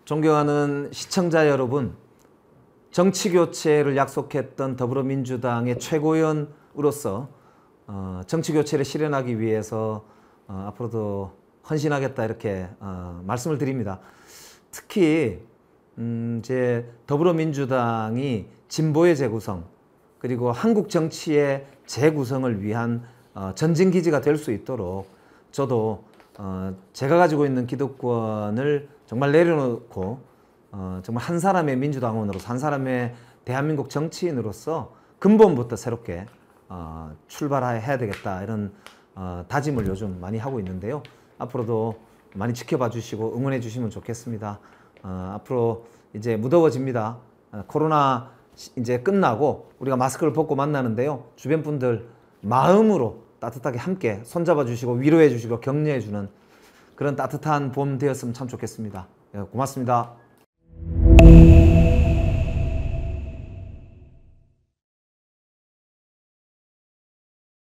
존경하는 시청자 여러분, 정치교체를 약속했던 더불어민주당의 최고위원으로서 정치교체를 실현하기 위해서 앞으로도 헌신하겠다 이렇게 말씀을 드립니다. 특히 이제 더불어민주당이 진보의 재구성 그리고 한국 정치의 재구성을 위한 전진기지가 될 수 있도록 저도 제가 가지고 있는 기득권을 정말 내려놓고 정말 한 사람의 민주당원으로서 한 사람의 대한민국 정치인으로서 근본부터 새롭게 출발해야 되겠다 이런 다짐을 요즘 많이 하고 있는데요. 앞으로도 많이 지켜봐 주시고 응원해 주시면 좋겠습니다. 앞으로 이제 무더워집니다. 코로나 이제 끝나고 우리가 마스크를 벗고 만나는데요. 주변 분들 마음으로 따뜻하게 함께 손잡아 주시고 위로해 주시고 격려해 주는 그런 따뜻한 봄 되었으면 참 좋겠습니다. 고맙습니다.